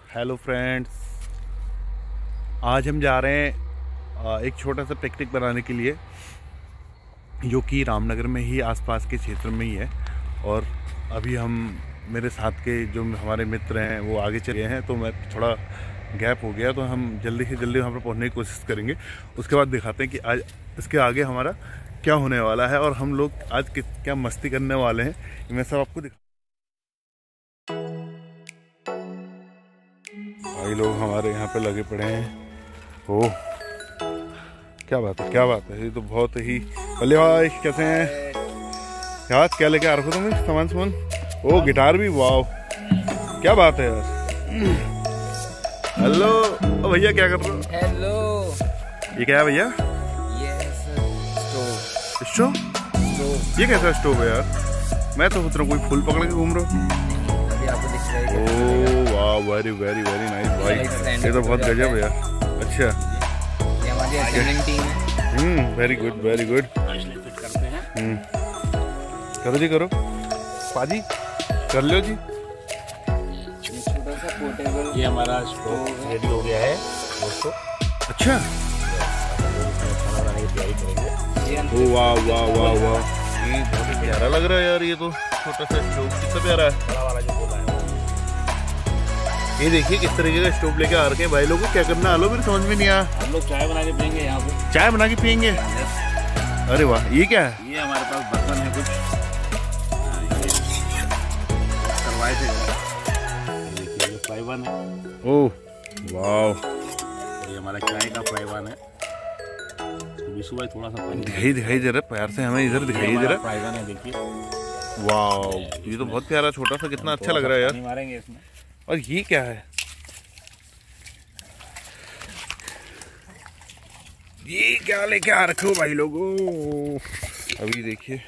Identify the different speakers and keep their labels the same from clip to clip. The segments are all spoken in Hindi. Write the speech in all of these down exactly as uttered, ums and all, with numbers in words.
Speaker 1: हेलो फ्रेंड्स, आज हम जा रहे हैं एक छोटा सा पिकनिक बनाने के लिए, जो कि रामनगर में ही आसपास के क्षेत्र में ही है। और अभी हम मेरे साथ के जो हमारे मित्र हैं वो आगे चले हैं, तो मैं थोड़ा गैप हो गया, तो हम जल्दी से जल्दी वहाँ पर पहुँचने की कोशिश करेंगे। उसके बाद दिखाते हैं कि आज इसके आगे हमारा क्या होने वाला है और हम लोग आज किस क्या मस्ती करने वाले हैं, मैं सब आपको दिखा। भाई लोग हमारे यहाँ पे लगे पड़े हैं। ओह क्या बात है, क्या बात है, ये तो बहुत ही। बल्ले भाई कैसे हैं यार? क्या लेके आ रखो तुम सामान सामान? ओ गिटार भी, वाह क्या बात है यार। हेलो ओ भैया, क्या कर रहे हो?
Speaker 2: हेलो,
Speaker 1: ये क्या है भैया?
Speaker 2: ये स्टोव।
Speaker 1: स्टोव? स्टोव? ये कैसा स्टोव है यार? मैं तो सोच रहा हूँ कोई फूल पकड़ के घूम रहा हूँ।
Speaker 2: अभी आपको दिख रहा है।
Speaker 1: ओह वाह, वेरी वेरी वेरी नाइस भाई, ये तो बहुत गजब है यार। अच्छा,
Speaker 2: ये हमारी अटेंडिंग टीम है।
Speaker 1: Hmm very good very good. Hmm करो जी, करो पाजी, कर लो जी।
Speaker 2: छोटा सा पोर्टेबल,
Speaker 3: ये हमारा स्टोव रेडी हो गया है दोस्तों।
Speaker 1: अच्छा,
Speaker 3: खाना बनाने की तैयारी करेंगे।
Speaker 1: ओ वाह वाह वाह वाह, ये बहुत ही प्यारा लग रहा है यार। ये तो छोटा सा स्टोव कितना प्यारा है।
Speaker 3: बड़ा वाला जो बोला है
Speaker 1: ये देखिए किस तरीके का स्टोव लेके आ रखे हैं भाई लोगों को। क्या करना आलो, मेरे समझ में नहीं आया।
Speaker 3: हम लोग चाय बना के पियेंगे यहाँ पे।
Speaker 1: चाय बना के पियेंगे? अरे वाह, ये क्या है?
Speaker 3: ये हमारे पास बर्तन है कुछ करवाए थे। देखिए ये फ्राई पैन है।
Speaker 1: ओह वाह,
Speaker 3: ये हमारा चाय का फ्राई पैन है। विशु भाई थोड़ा सा पानी
Speaker 1: दिखाई दिखाई जरा प्यार से हमें, इधर दिखाइए जरा।
Speaker 3: फ्राई पैन है देखिए।
Speaker 1: वाह, ये तो बहुत प्यारा छोटा सा, कितना अच्छा लग रहा है यार।
Speaker 3: मारेंगे इसमें।
Speaker 1: और ये क्या है? ये क्या लेके आ रखे हो भाई लोगों? अभी देखिए,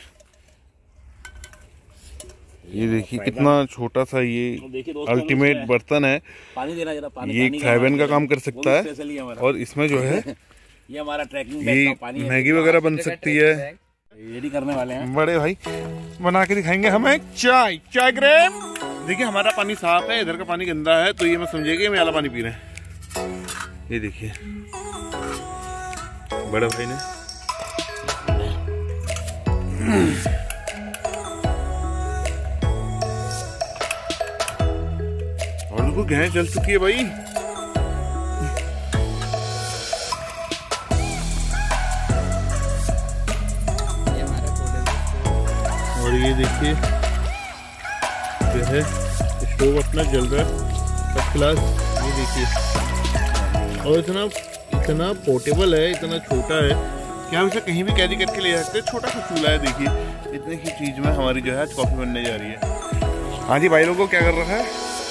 Speaker 1: ये देखिए कितना छोटा सा ये अल्टीमेट बर्तन है।
Speaker 3: पानी देना जरा, पानी।
Speaker 1: ये एक फ्राई पैन का काम कर सकता है, और इसमें जो है
Speaker 3: ये हमारा ट्रैकिंग
Speaker 1: ये
Speaker 3: बैग का पानी है।
Speaker 1: मैगी वगैरह बन सकती है।
Speaker 3: रेडी करने वाले हैं
Speaker 1: बड़े भाई, बना के दिखाएंगे हमें चाय। चाय ग्रेम देखिए, हमारा पानी साफ है, इधर का पानी गंदा है, तो ये मैं समझेगी हम वाला पानी पी रहे हैं। ये देखिए बड़े भाई ने और उनको गैस जल चुकी है भाई।
Speaker 2: ये हमारा पोर्टेबल।
Speaker 1: और ये देखिए जो है स्टोव अपना जल रहा है फर्स्ट क्लास। ये देखिए, और इतना इतना पोर्टेबल है, इतना छोटा है कि हम इसे कहीं भी कैरी करके ले सकते हैं। छोटा सा चूल्हा है, देखिए इतनी ही चीज में हमारी जो है आज कॉफी बनने जा रही है। हाँ जी भाई लोगों, क्या कर रहा है?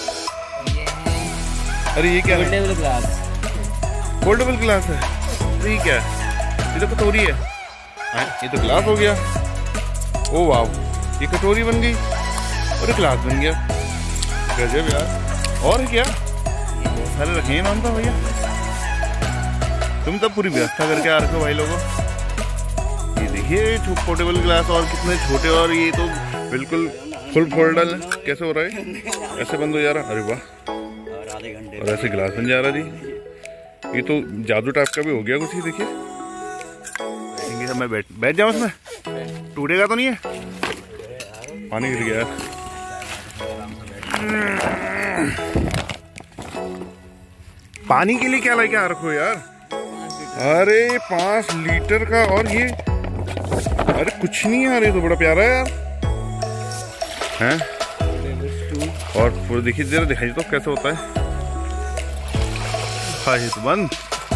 Speaker 1: अरे ये क्या है?
Speaker 2: Portable glass.
Speaker 1: फोल्डेबल ग्लास है? अरे ये क्या है? ये तो कटोरी है। हाँ, ये तो ग्लास हो गया। ओ वाह, ये कटोरी बन गई और ग्लास बन गया। गजब यार। और क्या बहुत सारे रखे हैं नाम था भैया। तुम तो पूरी व्यवस्था करके आ रखे हो भाई लोगों। ये देखिए पोर्टेबल ग्लास, और कितने छोटे, और ये तो बिल्कुल फुल फोल्डल। कैसे हो रहा है? ऐसे बंद हो जा रहा। अरे वाह,
Speaker 3: आधे घंटे
Speaker 1: और ऐसे गिलास बन जा रहा जी। ये तो जादू टाइप का भी हो गया कुछ ही। देखिए बैठेंगे, मैं बैठ बैठ जाऊँ उसमें, टूटेगा तो नहीं है? पानी गिर गया। पानी के लिए क्या लेके आ रखो यार? अरे पांच लीटर का, और ये अरे कुछ नहीं यार, ये तो बड़ा प्यारा है यार। हैं? और पूरा देखिए जरा, दिखाइए तो कैसे होता है। हाँ ये तो बंद।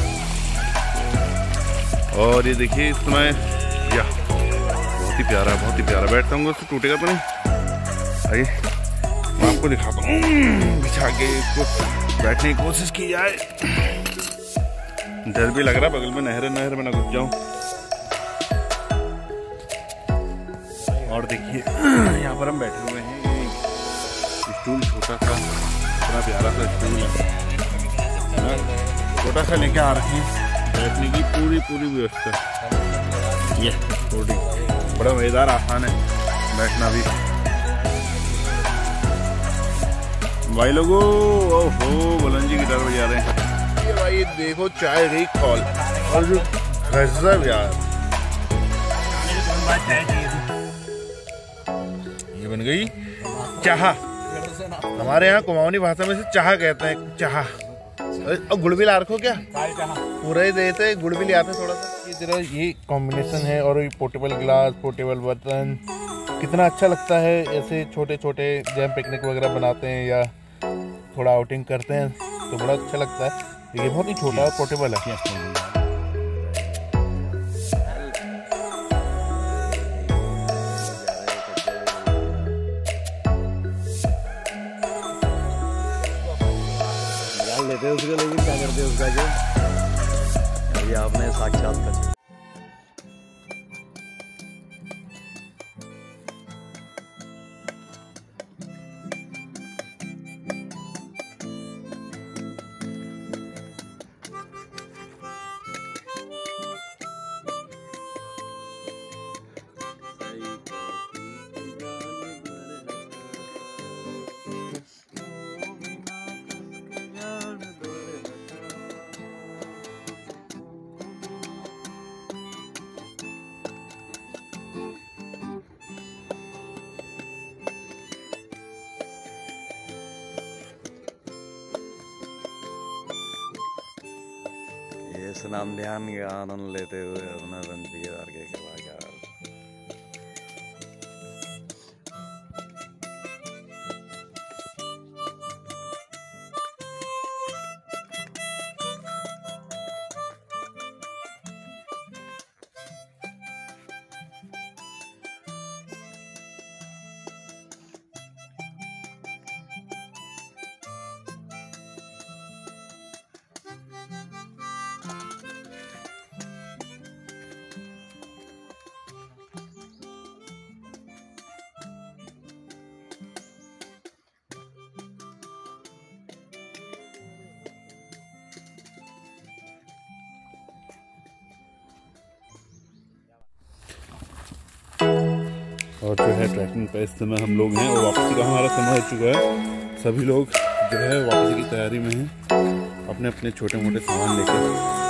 Speaker 1: और ये देखिए इसमें या बहुत ही प्यारा, बहुत ही प्यारा। बैठता हूँ उससे टूटेगा तो नहीं। आइए मैं आपको दिखाता हूँ, बिछा के इसको बैठने की कोशिश की जाए। डर भी लग रहा है, बगल में नहर नहर में ना घुस जाऊं। और देखिए यहाँ पर हम बैठे हुए हैं, ये स्टूल छोटा सा, इतना प्यारा सा स्टूल है, छोटा सा लेके आ रखे हैं। बैठने की पूरी पूरी व्यवस्था। ये बड़ा मजेदार आसान है बैठना भी। भाई लोगों, ओहो बुलंद जी गिटार बजा रहे हैं। ये भाई देखो चाय रही कॉल और जो गजब यार, ये बन गई चाह। हमारे यहाँ कुमाऊनी भाषा में से चाह कहते हैं, चाह। और गुड़ भी ला रखो क्या? पूरा ही देते, गुड़ भी ले आते थोड़ा सा। ये जरा ये कॉम्बिनेशन है और ये पोर्टेबल गिलास, पोर्टेबल बर्तन, कितना अच्छा लगता है। ऐसे छोटे छोटे जैम पिकनिक वगैरह बनाते हैं या थोड़ा आउटिंग करते हैं तो बड़ा अच्छा लगता है। ये बहुत ही छोटा और पोर्टेबल है।
Speaker 4: लेते हैं उसको, लेकिन क्या करते हैं उसका जो अभी आपने साक्षात स्नान ध्यान का आनंद लेते हुए अपना रंजीदार के कलाकार।
Speaker 1: और जो है ट्रैकिंग पे इस समय हम लोग हैं और वापसी का हमारा समय हो चुका है। सभी लोग जो है वापसी की तैयारी में हैं, अपने अपने छोटे मोटे सामान लेकर।